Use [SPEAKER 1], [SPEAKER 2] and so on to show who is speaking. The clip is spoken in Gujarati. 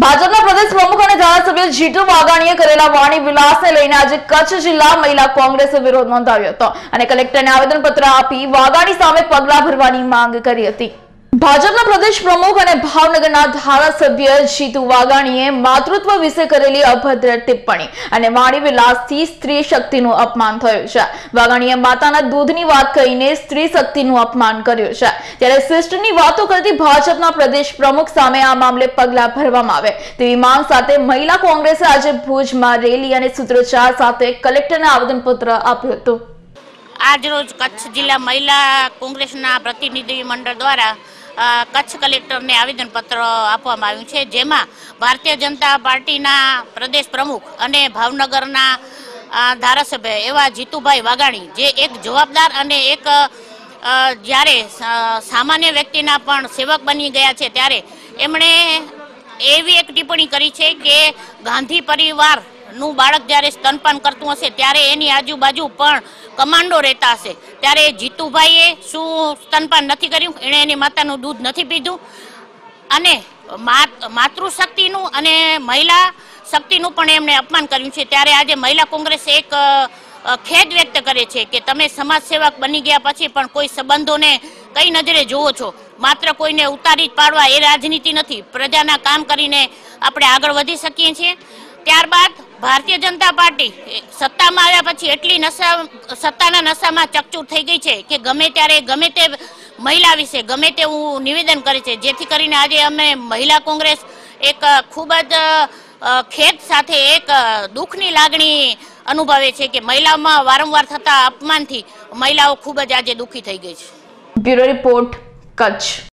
[SPEAKER 1] ભાજપના પ્રદેશ પ્રમુખ અને ધારાસભ્ય જીતુ વાઘાણીએ કરેલા વાણી વિલાસને લઈને આજે કચ્છ જિલ્લા મહિલા કોંગ્રેસે વિરોધ નોંધાવ્યો હતો અને કલેક્ટરને આવેદનપત્ર આપી વાઘાણી સામે પગલાં ભરવાની માંગ કરી હતી। ભાજપના પ્રદેશ પ્રમુખ અને ભાવનગરના ધારાસભ્ય જીતુ વાઘાણીએ માતૃત્વ વિશે કરેલી અભદ્ર ટિપ્પણી અને વાણી વિલાસથી સ્ત્રી શક્તિનું અપમાન થયું છે। વાઘાણીએ માતાના દૂધની વાત કહીને સ્ત્રી શક્તિનું અપમાન કર્યું છે, ત્યારે શિષ્ટની વાતો કરતી ભાજપના પ્રદેશ પ્રમુખ સામે આ મામલે પગલાં ભરવામાં આવે તેવી માંગ સાથે મહિલા કોંગ્રેસે આજે ભુજમાં રેલી અને સૂત્રોચ્ચાર સાથે કલેક્ટરને આવેદનપત્ર આપ્યું હતું।
[SPEAKER 2] આજરોજ કચ્છ જિલ્લા મહિલા કોંગ્રેસના પ્રતિનિધિ મંડળ દ્વારા કચ્છ કલેક્ટરને આવેદનપત્ર આપવામાં આવ્યું છે, જેમાં ભારતીય જનતા પાર્ટીના પ્રદેશ પ્રમુખ અને ભાવનગરના ધારાસભ્ય એવા જીતુભાઈ વાઘાણી, જે એક જવાબદાર અને એક જ્યારે સામાન્ય વ્યક્તિના પણ સેવક બની ગયા છે, ત્યારે એમણે એવી એક ટિપ્પણી કરી છે કે ગાંધી પરિવારનું બાળક જ્યારે સ્તનપાન કરતું હશે ત્યારે એની આજુબાજુ પણ કમાન્ડો રહેતા હશે, ત્યારે જીતુભાઈએ શું સ્તનપાન નથી કર્યું? એણે એની માતાનું દૂધ નથી પીધું? અને માતૃશક્તિનું અને મહિલા શક્તિનું પણ એમણે અપમાન કર્યું છે। ત્યારે આજે મહિલા કોંગ્રેસ એક ખેદ વ્યક્ત કરે છે કે તમે સમાજ સેવક બની ગયા પછી પણ કોઈ સંબંધોને કઈ નજરે જોવો છો? માત્ર કોઈને ઉતારી જ પાડવા એ રાજનીતિ નથી। પ્રજાના કામ કરીને આપણે આગળ વધી શકીએ છીએ। ત્યારબાદ ભારતીય જનતા પાર્ટી સત્તામાં આવ્યા પછી એટલી સત્તાના નશામાં ચકચૂર થઈ ગઈ છે કે ગમે ત્યારે ગમે તે મહિલા વિશે ગમે તેવું નિવેદન કરે છે, જેથી કરીને આજે અમે મહિલા કોંગ્રેસ એક ખૂબ જ ખેદ સાથે એક દુઃખની લાગણી અનુભવે છે કે મહિલાઓમાં વારંવાર થતા અપમાનથી મહિલાઓ ખૂબ જ આજે દુઃખી થઈ ગઈ છે।
[SPEAKER 1] Bureau report, Kutch.